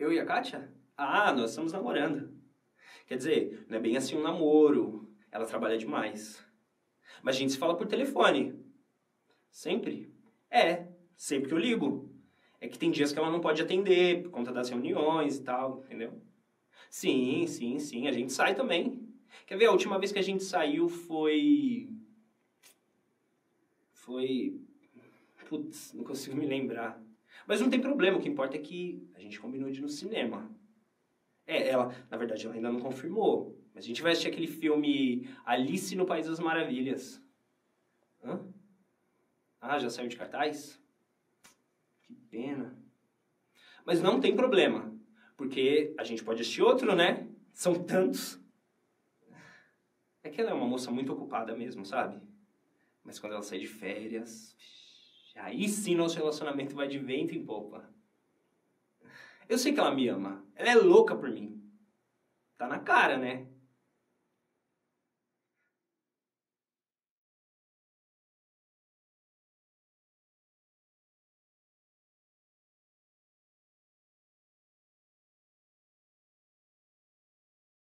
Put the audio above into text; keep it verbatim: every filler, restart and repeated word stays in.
Eu e a Kátia? Ah, nós estamos namorando. Quer dizer, não é bem assim um namoro. Ela trabalha demais. Mas a gente se fala por telefone. Sempre? É, sempre que eu ligo. É que tem dias que ela não pode atender, por conta das reuniões e tal, entendeu? Sim, sim, sim, a gente sai também. Quer ver, a última vez que a gente saiu foi... Foi... Putz, não consigo me lembrar. Mas não tem problema, o que importa é que a gente combinou de ir no cinema. É, ela, na verdade, ela ainda não confirmou. Mas a gente vai assistir aquele filme Alice no País das Maravilhas. Hã? Ah, já saiu de cartaz? Que pena. Mas não tem problema, porque a gente pode assistir outro, né? São tantos. É que ela é uma moça muito ocupada mesmo, sabe? Mas quando ela sair de férias, aí sim nosso relacionamento vai de vento em popa. Eu sei que ela me ama. Ela é louca por mim. Tá na cara, né?